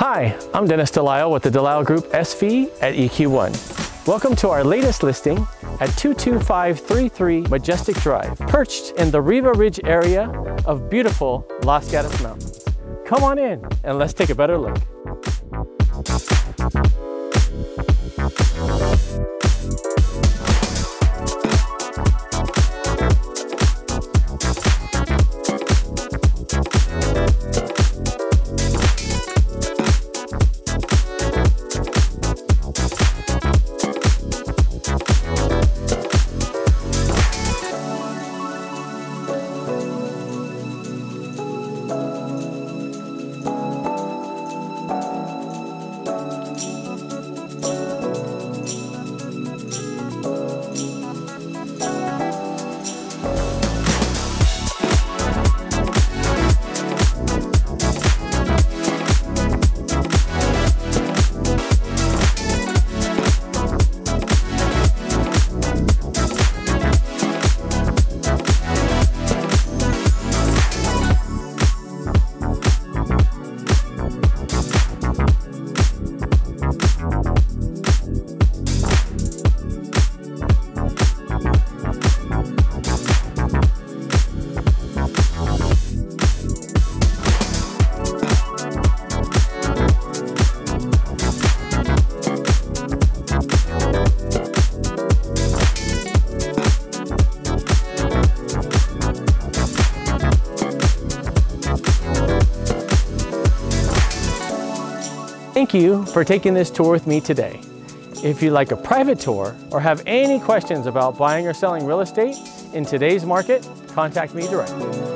Hi, I'm Dennis Delisle with the Delisle Group SV at EQ1. Welcome to our latest listing at 22533 Majestic Drive, perched in the Riva Ridge area of beautiful Los Gatos Mountains. Come on in and let's take a better look. Thank you for taking this tour with me today. If you'd like a private tour or have any questions about buying or selling real estate in today's market, contact me directly.